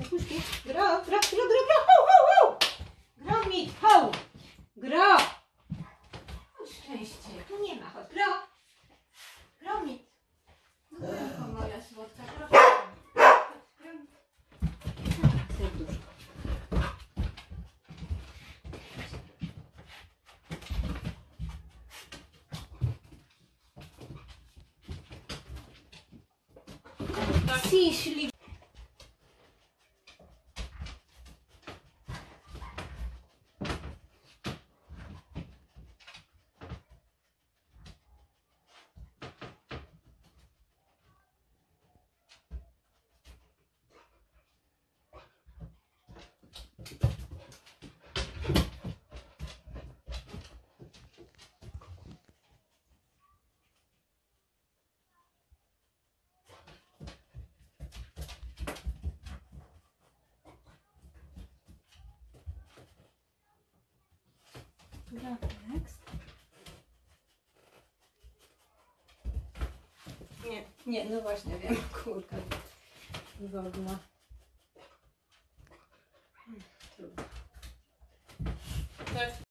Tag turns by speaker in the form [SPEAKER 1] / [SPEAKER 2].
[SPEAKER 1] Puśku. Gro. Ho, ho, ho. Gro mi, ho. Gro. Chodź szczęście. Tu nie ma, chodź. Gro. Gro mi. Gro, moja słodka. Gro. Serduszko. Ciśli. Nie, no właśnie wiem, kurka wodna. Trudno. Tak.